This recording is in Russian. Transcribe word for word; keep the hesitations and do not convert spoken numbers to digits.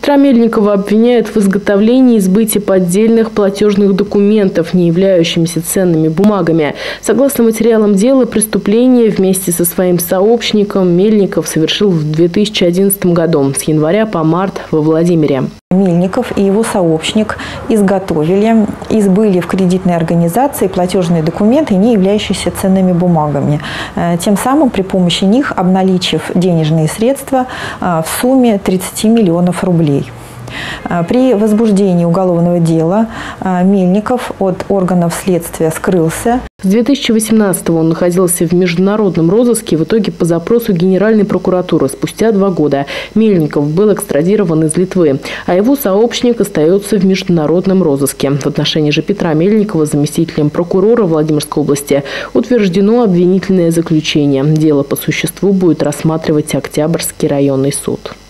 Петра Мельникова обвиняют в изготовлении и сбытии поддельных платежных документов, не являющимися ценными бумагами. Согласно материалам дела, преступление вместе со своим сообщником Мельников совершил в две тысячи одиннадцатом году с января по март во Владимире. Мельников и его сообщник изготовили и сбыли в кредитной организации платежные документы, не являющиеся ценными бумагами. Тем самым при помощи них обналичив денежные средства в сумме тридцати миллионов рублей. При возбуждении уголовного дела Мельников от органов следствия скрылся. С две тысячи восемнадцатого он находился в международном розыске. В итоге по запросу Генеральной прокуратуры спустя два года Мельников был экстрадирован из Литвы, а его сообщник остается в международном розыске. В отношении же Петра Мельникова, заместителем прокурора Владимирской области, утверждено обвинительное заключение. Дело по существу будет рассматривать Октябрьский районный суд.